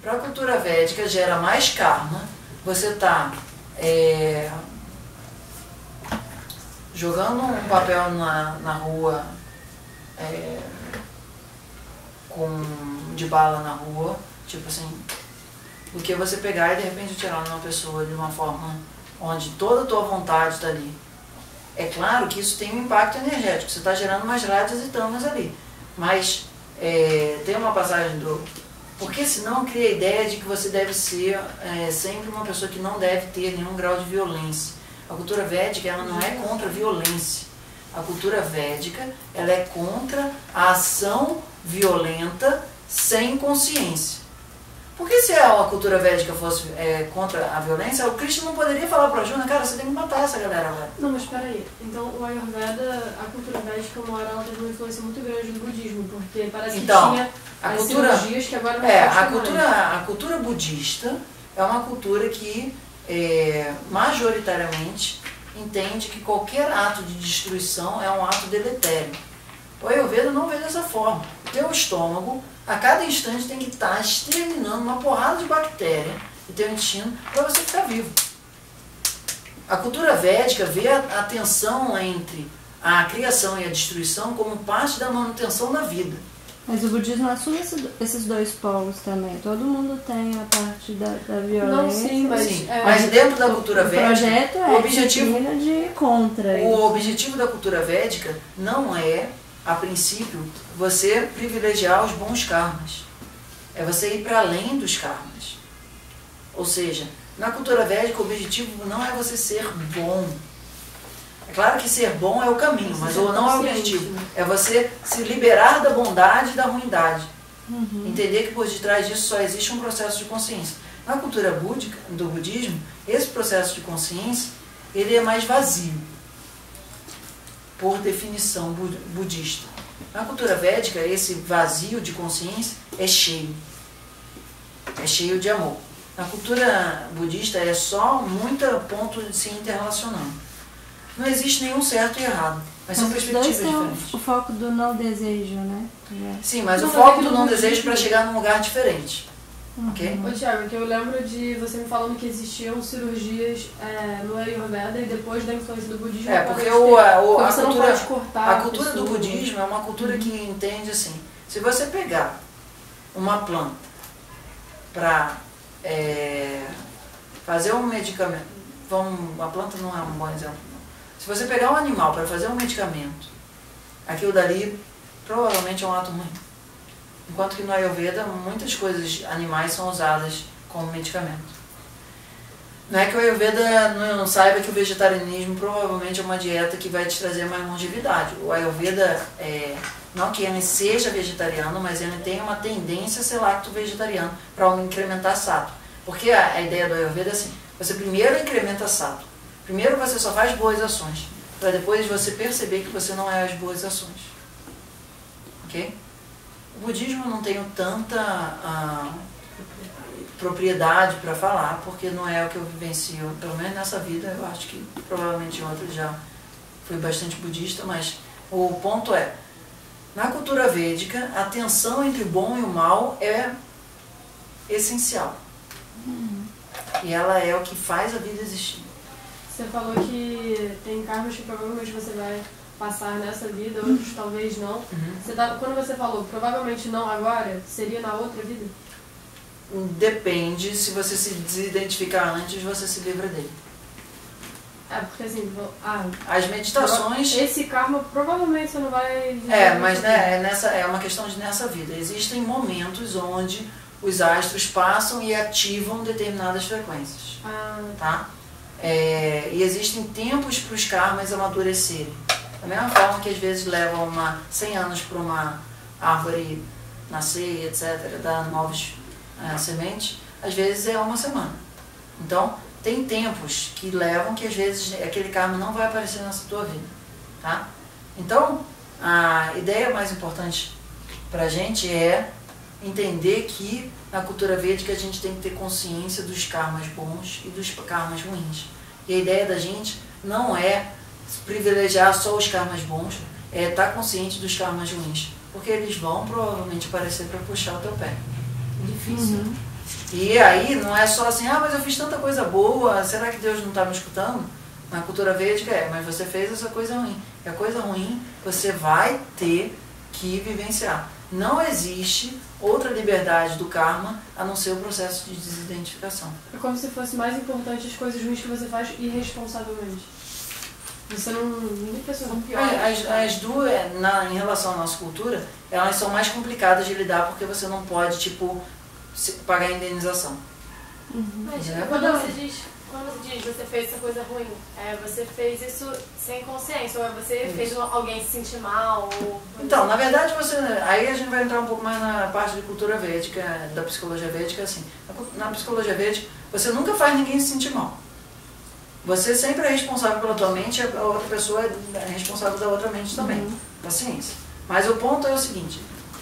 Para a cultura védica gera mais karma, você está jogando um papel na rua, de bala na rua, tipo assim, do que você pegar e de repente tirar numa pessoa de uma forma onde toda a tua vontade está ali. É claro que isso tem um impacto energético, você está gerando umas rádios e tamas ali, mas tem uma passagem porque senão cria a ideia de que você deve ser sempre uma pessoa que não deve ter nenhum grau de violência. A cultura védica, ela não é contra a violência. A cultura védica, ela é contra a ação violenta sem consciência. Porque se a cultura védica fosse contra a violência, o Krishna não poderia falar para Arjuna, cara, você tem que matar essa galera agora. Não, mas peraí. Então o Ayurveda, a cultura védica, uma hora ela teve uma influência muito grande do budismo, porque parece que tinha as cirurgias que agora não a cultura budista é uma cultura que majoritariamente entende que qualquer ato de destruição é um ato deletério. O Ayurveda não vê dessa forma. O teu estômago, a cada instante, tem que estar exterminando uma porrada de bactéria e teu intestino para você ficar vivo. A cultura védica vê a tensão entre a criação e a destruição como parte da manutenção da vida. Mas o budismo assume esses dois polos também. Todo mundo tem a parte da violência. Não, sim, mas dentro da cultura védica, o projeto o objetivo de contra. O objetivo da cultura védica não é, a princípio, você privilegiar os bons karmas. É você ir para além dos karmas. Ou seja, na cultura védica o objetivo não é você ser bom. É claro que ser bom é o caminho, mas não é o objetivo. É você se liberar da bondade e da ruindade. Entender que por detrás disso só existe um processo de consciência. Na cultura do budismo, esse processo de consciência, ele é mais vazio, por definição budista. Na cultura védica, esse vazio de consciência é cheio de amor. Na cultura budista é só muito ponto de se interrelacionando. Não existe nenhum certo e errado, mas são perspectivas diferentes. O foco do não desejo, né? Sim, mas o foco do não desejo para chegar num lugar diferente. Ok? Ô Thiago, que eu lembro de você me falando que existiam cirurgias no Ayurveda e depois da influência do budismo. Porque a cultura do budismo é uma cultura que entende assim, se você pegar uma planta para fazer um medicamento, a planta não é um bom exemplo. Se você pegar um animal para fazer um medicamento, aquilo dali provavelmente é um ato ruim. Enquanto que no Ayurveda, muitas coisas animais são usadas como medicamento. Não é que o Ayurveda não saiba que o vegetarianismo provavelmente é uma dieta que vai te trazer mais longevidade. O Ayurveda, não que ele seja vegetariano, mas ele tem uma tendência a ser lacto-vegetariano para incrementar sattva. Porque a ideia do Ayurveda é assim, você primeiro incrementa sattva. Primeiro você só faz boas ações, para depois você perceber que você não é as boas ações. Ok? O budismo eu não tenho tanta propriedade para falar, porque não é o que eu vivencio, pelo menos nessa vida. Eu acho que provavelmente em outras já fui bastante budista, mas o ponto é, na cultura védica, a tensão entre o bom e o mal é essencial. E ela é o que faz a vida existir. Você falou que tem karmas que provavelmente você vai passar nessa vida, outros talvez não. Quando você falou provavelmente não agora, seria na outra vida? Depende, se você se desidentificar antes, você se livra dele. Porque assim, as meditações... Esse karma provavelmente você não vai... mas é uma questão de nessa vida. Existem momentos onde os astros passam e ativam determinadas frequências. Tá? E existem tempos para os karmas amadurecerem. Da mesma forma que às vezes levam 100 anos para uma árvore nascer, etc., dar novas sementes, às vezes é uma semana. Então, tem tempos que levam que às vezes aquele karma não vai aparecer nessa tua vida. Tá? Então, a ideia mais importante para a gente é entender que na cultura védica a gente tem que ter consciência dos karmas bons e dos karmas ruins. E a ideia da gente não é privilegiar só os karmas bons, é estar consciente dos karmas ruins, porque eles vão provavelmente aparecer para puxar o teu pé. É difícil. E aí não é só assim, mas eu fiz tanta coisa boa, será que Deus não está me escutando? Na cultura védica mas você fez essa coisa ruim. E a coisa ruim você vai ter que vivenciar. Não existe outra liberdade do karma a não ser o processo de desidentificação. É como se fosse mais importante as coisas ruins que você faz irresponsavelmente. Você não são piores. As duas, em relação à nossa cultura, elas são mais complicadas de lidar porque você não pode, pagar a indenização. Mas quando você diz você fez essa coisa ruim, você fez isso sem consciência, ou você fez alguém se sentir mal? Então, na verdade, aí a gente vai entrar um pouco mais na parte de cultura védica, da psicologia védica, assim. Na psicologia védica, você nunca faz ninguém se sentir mal. Você sempre é responsável pela tua mente, a outra pessoa é responsável da outra mente também, paciência. Mas o ponto é o seguinte,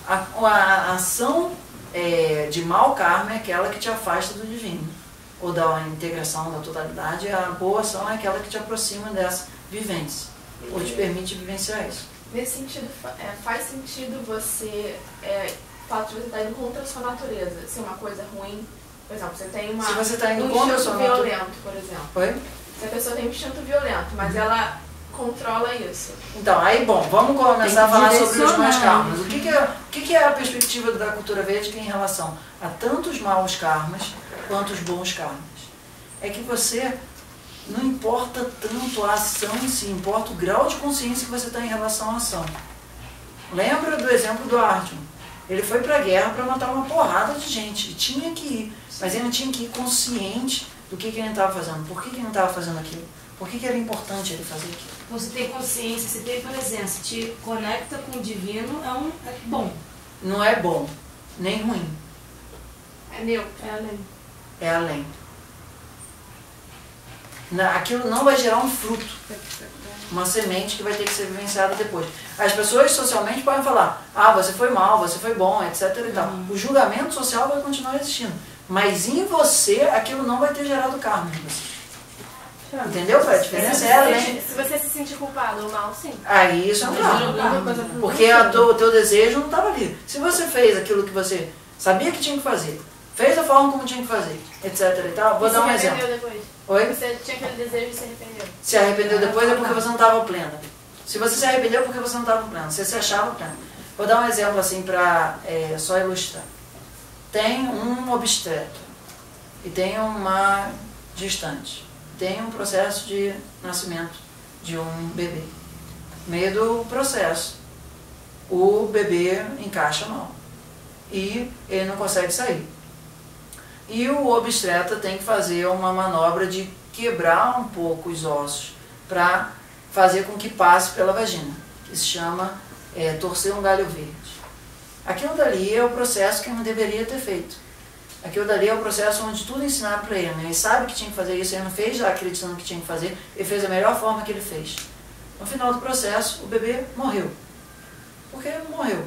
a ação de mau karma é aquela que te afasta do divino, ou da integração, da totalidade. A boa ação é aquela que te aproxima dessa vivência, ou te permite vivenciar isso. Nesse sentido, faz sentido você, o fato de você estar indo contra a sua natureza, ser uma coisa ruim? Por exemplo, você tem Se você está indo contra a sua natureza violento, por exemplo. Oi? Se a pessoa tem um instinto violento, mas ela controla isso. Então, aí, vamos começar a falar sobre os maus karmas. O que é a perspectiva da cultura védica em relação a tantos maus karmas quanto os bons karmas? É que você, não importa tanto a ação em si, importa o grau de consciência que você está em relação à ação. Lembra do exemplo do Arjuna? Ele foi para a guerra para matar uma porrada de gente, e tinha que ir, mas ele tinha que ir consciente do que ele estava fazendo, por que ele não estava fazendo aquilo, por que era importante ele fazer aquilo. Você tem consciência, você tem presença, te conecta com o divino, é bom. Não é bom, nem ruim. É neutro. É além. É além. Aquilo não vai gerar um fruto, uma semente que vai ter que ser vivenciada depois. As pessoas socialmente podem falar, você foi mal, você foi bom, etc. e tal. O julgamento social vai continuar existindo. Mas em você, aquilo não vai ter gerado karma em você. Entendeu? A diferença é além. Se você se sentir culpado ou mal, sim. Aí isso é um karma. Porque o teu desejo não estava ali. Se você fez aquilo que você sabia que tinha que fazer, fez da forma como tinha que fazer, etc. e tal, vou dar um exemplo. Se arrependeu depois? Oi? Você tinha aquele desejo e se arrependeu? Se arrependeu depois é porque você não estava plena. Se você se arrependeu é porque você não estava plena. Você se achava plena. Vou dar um exemplo assim para só ilustrar. Tem um obstetra e tem uma gestante. Tem um processo de nascimento de um bebê. No meio do processo, o bebê encaixa mal e ele não consegue sair. E o obstetra tem que fazer uma manobra de quebrar um pouco os ossos para fazer com que passe pela vagina, que se chama torcer um galho verde. Aquilo dali é o processo que ele não deveria ter feito. Aquilo dali é o processo onde tudo é ensinado para ele. Ele sabe que tinha que fazer isso, ele não fez já acreditando que tinha que fazer, ele fez da melhor forma que ele fez. No final do processo, o bebê morreu. Por que ele morreu?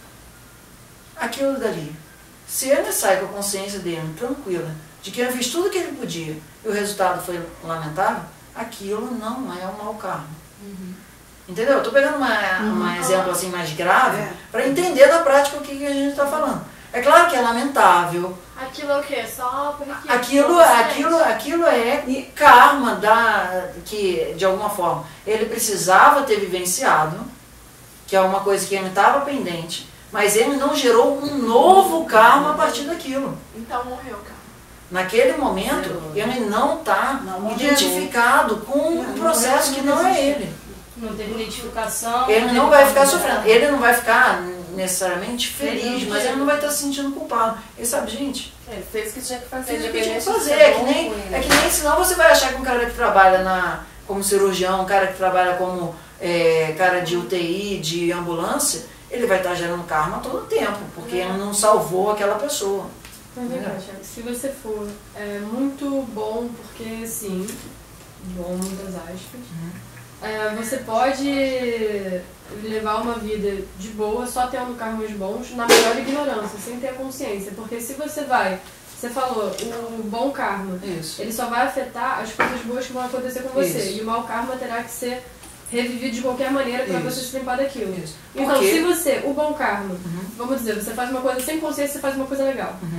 Aquilo dali. Se ele sai com a consciência dele tranquila, de que ele fez tudo o que ele podia e o resultado foi lamentável, aquilo não é um mau karma. Entendeu? Eu estou pegando um exemplo assim mais grave para entender na prática o que a gente está falando. É claro que é lamentável. Aquilo é o quê? Só porque... Aquilo é karma que, de alguma forma, ele precisava ter vivenciado, que é uma coisa que ele estava pendente, mas ele não gerou um novo karma a partir daquilo. Então morreu, cara. Naquele momento, ele não está identificado com um processo que não é ele. Não teve identificação. Ele não vai ficar sofrendo. Ele não vai ficar necessariamente feliz, mas ele não vai estar se sentindo culpado. Ele sabe, gente, Ele fez o que tinha que fazer. fez o que tinha que fazer. É que nem senão você vai achar que um cara que trabalha como cirurgião, um cara que trabalha como cara de UTI, de ambulância, ele vai estar gerando karma todo o tempo, porque ele não salvou aquela pessoa. Mas vem cá, Thiago, se você for muito bom, porque sim, bom muitas aspas, você pode levar uma vida de boa só tendo karmas bons na maior ignorância, sem ter consciência. Porque se você falou, o bom karma, ele só vai afetar as coisas boas que vão acontecer com você. Isso. E o mau karma terá que ser revivido de qualquer maneira para você se limpar daquilo. Isso. Então, se você, o bom karma, vamos dizer, você faz uma coisa sem consciência, você faz uma coisa legal.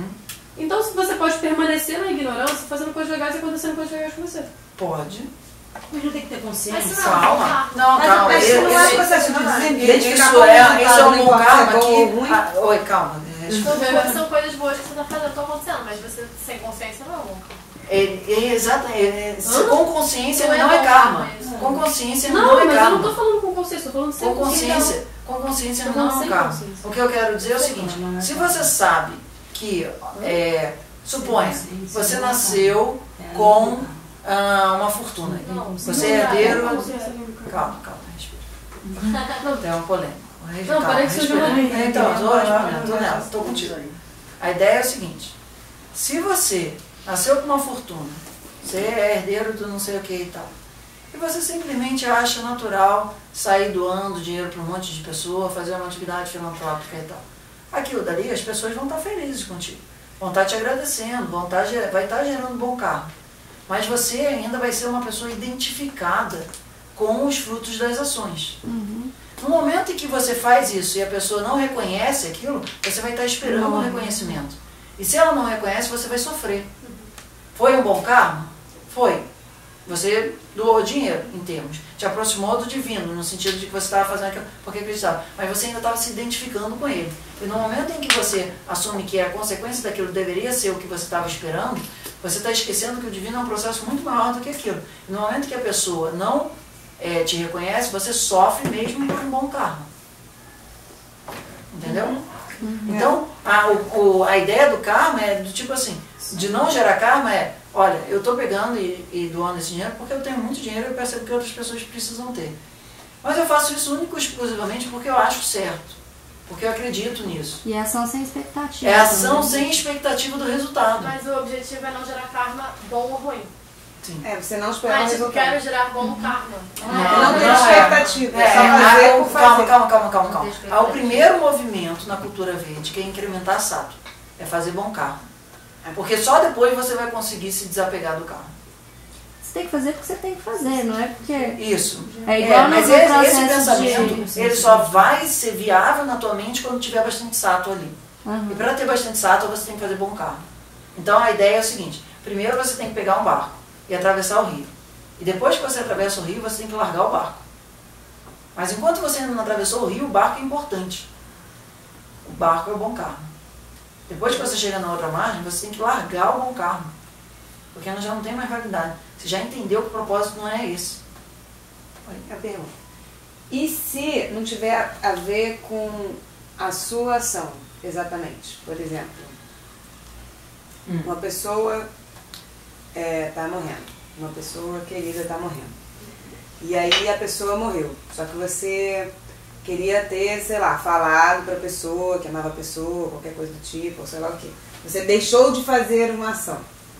Então você pode permanecer na ignorância, fazendo coisas legais e acontecendo coisas legais com você. Pode. Mas não tem que ter consciência. Calma. Não, calma. Mas isso não é um processo de identificar isso é um bom karma ruim. Oi, calma. São coisas boas que você está fazendo, estão acontecendo, mas você sem consciência não é bom. Exatamente. Com consciência não é karma. Com consciência não é mas karma. eu não tô falando com consciência, tô falando sem consciência. Com consciência não é karma. O que eu quero dizer é o seguinte, se você sabe que, suponha, você nasceu com uma fortuna. Você é herdeiro... Calma, respira. Não tem uma polêmica. Não, parei que surgiu uma... Então, estou contigo. A ideia é o seguinte, se você nasceu com uma fortuna, você é herdeiro do não sei o que e tal, e você simplesmente acha natural sair doando dinheiro para um monte de pessoa, fazer uma atividade filantrópica e tal, aquilo dali as pessoas vão estar felizes contigo, vão estar te agradecendo, vai estar gerando bom karma, mas você ainda vai ser uma pessoa identificada com os frutos das ações. No momento em que você faz isso e a pessoa não reconhece aquilo, você vai estar esperando um reconhecimento. E se ela não reconhece, você vai sofrer. Foi um bom karma? Foi. Você doou dinheiro, em termos. Te aproximou do divino, no sentido de que você estava fazendo aquilo porque acreditava. Mas você ainda estava se identificando com ele. E no momento em que você assume que a consequência daquilo deveria ser o que você estava esperando, você está esquecendo que o divino é um processo muito maior do que aquilo. E no momento que a pessoa não te reconhece, você sofre mesmo por um bom karma. Entendeu? Então, a ideia do karma é do tipo assim, de não gerar karma é, olha, eu estou pegando e doando esse dinheiro porque eu tenho muito dinheiro e eu percebo que outras pessoas precisam ter. Mas eu faço isso único e exclusivamente porque eu acho certo, porque eu acredito nisso. E é ação sem expectativa. É ação sem expectativa do resultado. Mas o objetivo é não gerar karma bom ou ruim. Sim. Você não esperar o Mas eu resultado. quero gerar bom karma. Não tem expectativa. É só fazer por fazer. Calma. O primeiro movimento na cultura verde que é incrementar sattva, é fazer bom karma. Porque só depois você vai conseguir se desapegar do karma. Você tem que fazer porque você tem que fazer, não é porque... Isso. É igual mas no esse processo pensamento, ele só vai ser viável na tua mente quando tiver bastante sattva ali. E para ter bastante sattva, você tem que fazer bom karma. Então a ideia é o seguinte, primeiro você tem que pegar um barco e atravessar o rio. E depois que você atravessa o rio, você tem que largar o barco. Mas enquanto você ainda não atravessou o rio, o barco é importante. O barco é o bom karma. Depois que você chega na outra margem, você tem que largar o bom karma. Porque já não tem mais validade. Você já entendeu que o propósito não é esse. A pergunta. E se não tiver a ver com a sua ação, exatamente? Por exemplo, uma pessoa está morrendo. Uma pessoa querida está morrendo. E aí a pessoa morreu. Só que você queria ter, sei lá, falado para a pessoa, que amava a pessoa, qualquer coisa do tipo, ou sei lá o quê. Você deixou de fazer uma ação.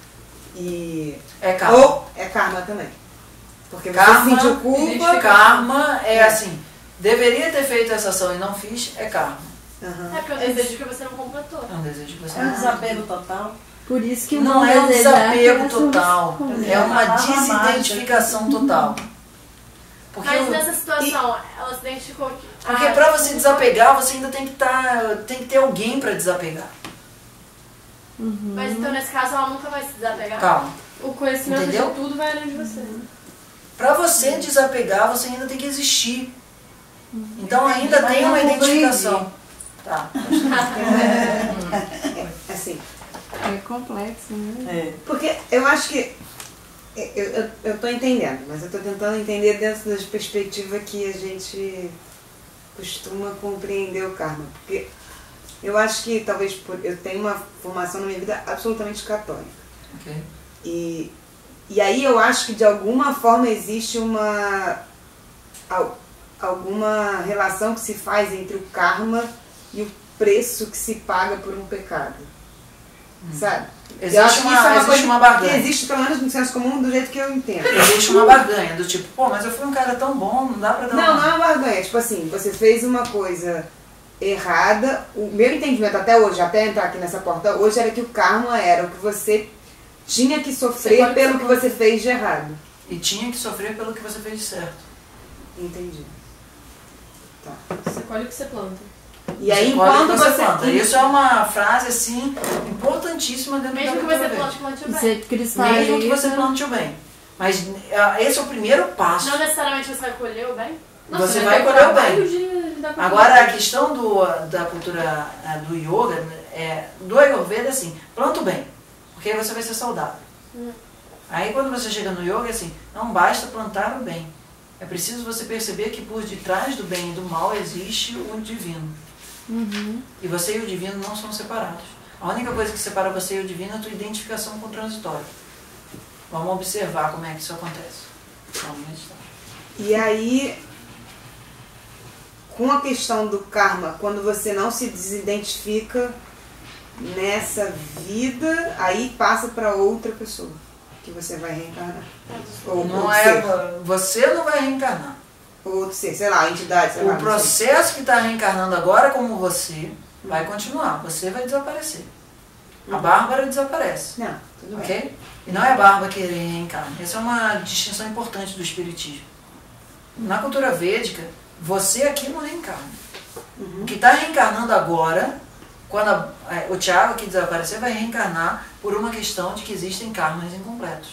E... É karma. Ou é karma também. Porque você sentiu culpa. Karma é assim, deveria ter feito essa ação e não fiz, é karma. É porque é um desejo que você não completou. É um desejo que você É um desapego total. Por isso que não é um desapego é total, é uma desidentificação total. Mas nessa situação, ela se identificou que... Porque para você desapegar, você ainda tem que ter alguém para desapegar. Mas então nesse caso ela nunca vai se desapegar? Calma. O conhecimento Entendeu? de tudo vai além de você. Para você desapegar, você ainda tem que existir. Então ainda tem uma identificação. Tá. Assim. É complexo, né? Porque eu acho que eu estou entendendo, mas eu estou tentando entender dentro das perspectivas que a gente costuma compreender o karma. Porque eu acho que talvez eu tenho uma formação na minha vida absolutamente católica. Okay. E aí eu acho que de alguma forma existe alguma relação que se faz entre o karma e o preço que se paga por um pecado. Sabe? Existe uma barganha. Que existe pelo menos no senso comum do jeito que eu entendo. Existe uma barganha, do tipo, pô, mas eu fui um cara tão bom, não dá pra dar Não é uma barganha. Tipo assim, você fez uma coisa errada. O meu entendimento até hoje, até entrar aqui nessa porta hoje, era que o karma era o que você tinha que sofrer pelo que você fez de errado. E tinha que sofrer pelo que você fez de certo. Entendi. Tá. Você colhe o que você planta. E aí, colhe o que enquanto você você... planta. Isso é uma frase, assim, importantíssima dentro Mesmo da que cultura você verde. plante o bem. Você cristaliza. Mesmo que você plante o bem. Mas esse é o primeiro passo. Não necessariamente você vai colher o bem. Você vai colher o bem. De Agora, a questão da cultura do yoga, do Ayurveda, é assim, planta o bem, porque aí você vai ser saudável. Aí quando você chega no yoga, é assim, não basta plantar o bem. É preciso você perceber que por detrás do bem e do mal existe o divino. E você e o divino não são separados. A única coisa que separa você e o divino é a tua identificação com o transitório. Vamos observar como é que isso acontece. Vamos meditar. E aí, com a questão do karma, quando você não se desidentifica nessa vida, aí passa para outra pessoa que você vai reencarnar. Ou Não outro é, ser. você não vai reencarnar. Ou outro ser, sei lá, entidade, sei lá. O não sei. processo que está reencarnando agora como você vai continuar. Você vai desaparecer. A Bárbara desaparece. Não, tudo bem. Ok? E não é a Bárbara que reencarna. Essa é uma distinção importante do espiritismo. Na cultura védica, você aqui não reencarna. O que está reencarnando agora, quando o Thiago que desaparecer, vai reencarnar por uma questão de que existem karmas incompletos.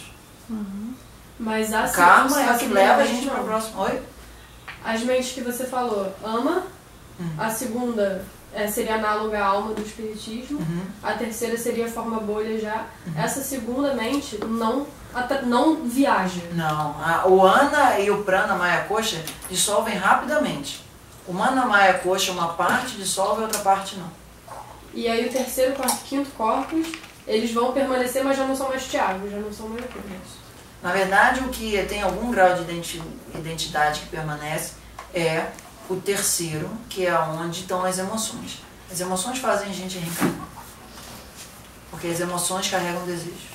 Mas O karma é o que leva a gente para o próximo. Oi? As mentes que você falou, ama. A segunda seria análoga à alma do espiritismo. A terceira seria a forma bolha já. Essa segunda mente não viaja. Não. O Ana e o Prana Maya Kosha dissolvem rapidamente. O Mana Maya Kosha, uma parte dissolve e outra parte não. E aí o terceiro, quarto, quinto corpos, eles vão permanecer, mas já não são mais Thiago, já não são mais Kosha. Na verdade, o que tem algum grau de identidade que permanece é o terceiro, que é onde estão as emoções. As emoções fazem a gente reencarnar. Porque as emoções carregam desejos.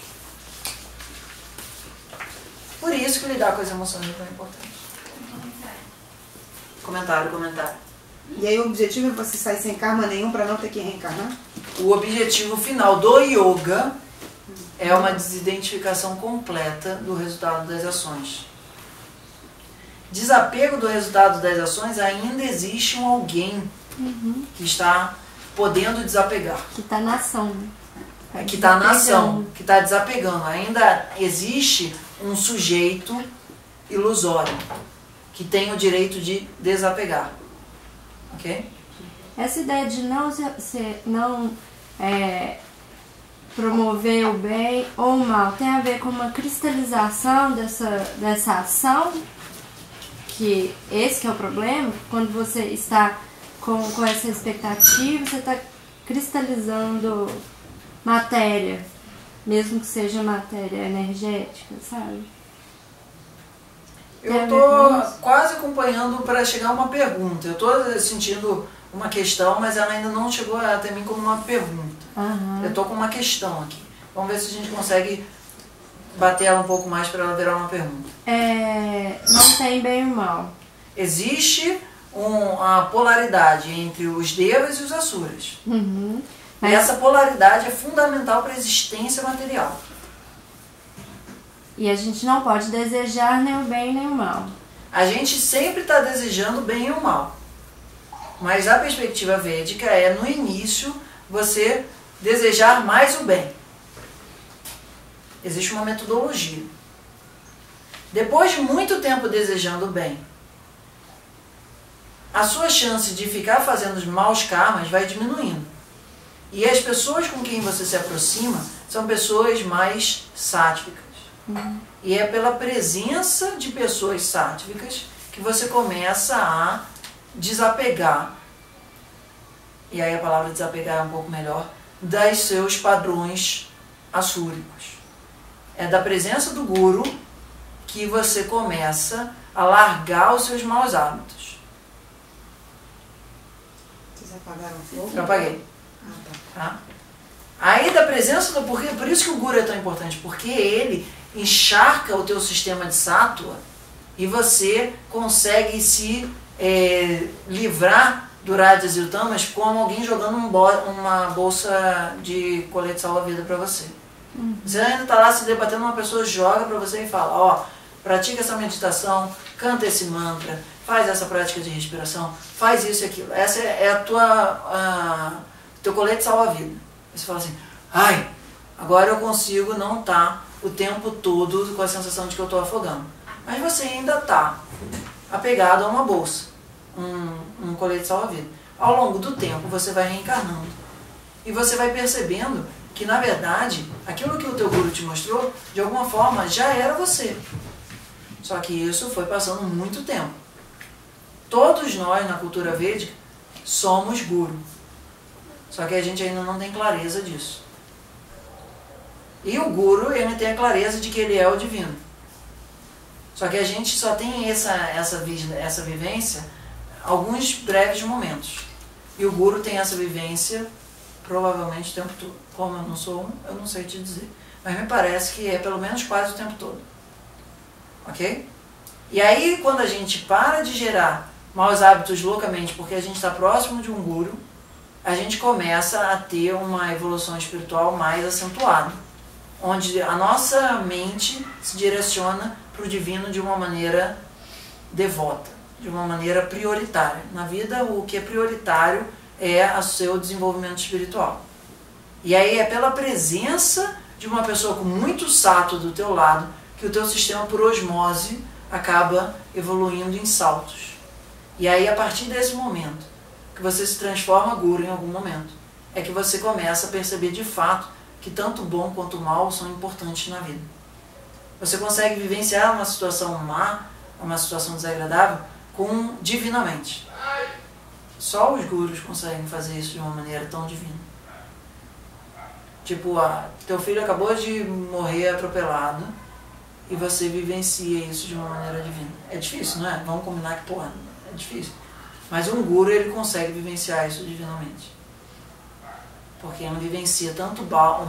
Por isso que lidar com as emoções é tão importante. Comentário. E aí o objetivo é você sair sem karma nenhum para não ter que reencarnar? O objetivo final do yoga é uma desidentificação completa do resultado das ações. Desapego do resultado das ações, ainda existe um alguém que está podendo desapegar. Que está na ação. Que está na ação, que está desapegando. Ainda existe um sujeito ilusório que tem o direito de desapegar. Ok? Essa ideia de não promover o bem ou o mal tem a ver com uma cristalização dessa ação, que esse que é o problema. Quando você está com essa expectativa, você está cristalizando matéria, mesmo que seja matéria energética, sabe? Eu estou quase acompanhando para chegar a uma pergunta. Eu estou sentindo uma questão, mas ela ainda não chegou até mim como uma pergunta. Eu estou com uma questão aqui. Vamos ver se a gente consegue bater ela um pouco mais para ela virar uma pergunta. Não tem bem e mal. Existe uma polaridade entre os devas e os asuras. E essa polaridade é fundamental para a existência material. E a gente não pode desejar nem o bem nem o mal. A gente sempre está desejando o bem e o mal. Mas a perspectiva védica é, no início, você desejar mais o bem. Existe uma metodologia. Depois de muito tempo desejando o bem, a sua chance de ficar fazendo os maus karmas vai diminuindo. E as pessoas com quem você se aproxima são pessoas mais sáttvicas. E é pela presença de pessoas sáttvicas que você começa a desapegar, e aí a palavra desapegar é um pouco melhor, dos seus padrões assúricos. É da presença do guru que você começa a largar os seus maus hábitos. Vocês apagaram o fogo? Eu apaguei. Tá. Aí da presença do... Por isso que o guru é tão importante, porque ele encharca o teu sistema de sáttva e você consegue se livrar do rajas e o tamas como alguém jogando uma bolsa de colete salva-vida para você. Você ainda está lá se debatendo, uma pessoa joga para você e fala, ó, pratica essa meditação, canta esse mantra, faz essa prática de respiração, faz isso e aquilo. Essa é teu colete salva-vida. Você fala assim, ai, agora eu consigo não estar o tempo todo com a sensação de que eu estou afogando. Mas você ainda está apegado a uma bolsa, um colete salva-vida. Ao longo do tempo você vai reencarnando e você vai percebendo que, na verdade, aquilo que o teu guru te mostrou, de alguma forma, já era você. Só que isso foi passando muito tempo. Todos nós, na cultura védica, somos guru. Só que a gente ainda não tem clareza disso. E o guru, ele tem a clareza de que ele é o divino. Só que a gente só tem essa vivência alguns breves momentos. E o guru tem essa vivência provavelmente o tempo todo. Como eu não sou eu não sei te dizer. Mas me parece que é pelo menos quase o tempo todo. Ok? E aí, quando a gente para de gerar maus hábitos loucamente, porque a gente está próximo de um guru, a gente começa a ter uma evolução espiritual mais acentuada, onde a nossa mente se direciona para o divino de uma maneira devota, de uma maneira prioritária. Na vida, o que é prioritário é o seu desenvolvimento espiritual. E aí é pela presença de uma pessoa com muito sato do teu lado que o teu sistema, por osmose, acaba evoluindo em saltos. E aí, a partir desse momento, que você se transforma guru em algum momento, é que você começa a perceber de fato que tanto o bom quanto o mal são importantes na vida. Você consegue vivenciar uma situação má, uma situação desagradável, divinamente. Só os gurus conseguem fazer isso de uma maneira tão divina. Tipo, teu filho acabou de morrer atropelado e você vivencia isso de uma maneira divina. É difícil, não é? Vamos combinar que, porra, é difícil. Mas um guru, ele consegue vivenciar isso divinamente. Porque ele vivencia tanto o